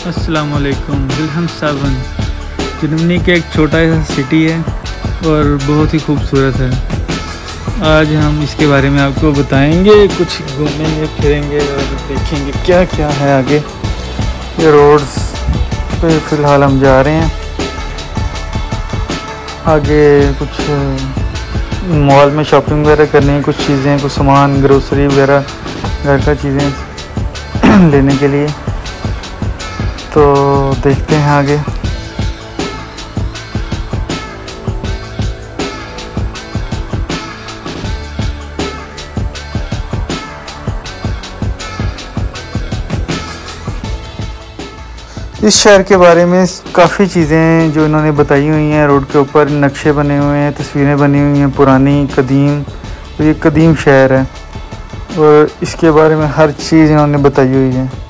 अस्सलाम वालेकुम। विल्हेम्सहेवन जर्मनी का एक छोटा सा सिटी है और बहुत ही खूबसूरत है। आज हम इसके बारे में आपको बताएंगे, कुछ घूमेंगे फिरेंगे और देखेंगे क्या क्या है आगे। ये रोड्स पे फ़िलहाल हम जा रहे हैं। आगे कुछ मॉल में शॉपिंग वगैरह करनी है, कुछ चीज़ें, कुछ सामान, ग्रोसरी वगैरह, घर का चीज़ें लेने के लिए। तो देखते हैं आगे। इस शहर के बारे में काफ़ी चीज़ें जो इन्होंने बताई हुई हैं, रोड के ऊपर नक्शे बने हुए हैं, तस्वीरें बनी हुई हैं पुरानी कदीम। तो ये कदीम शहर है और इसके बारे में हर चीज़ इन्होंने बताई हुई है।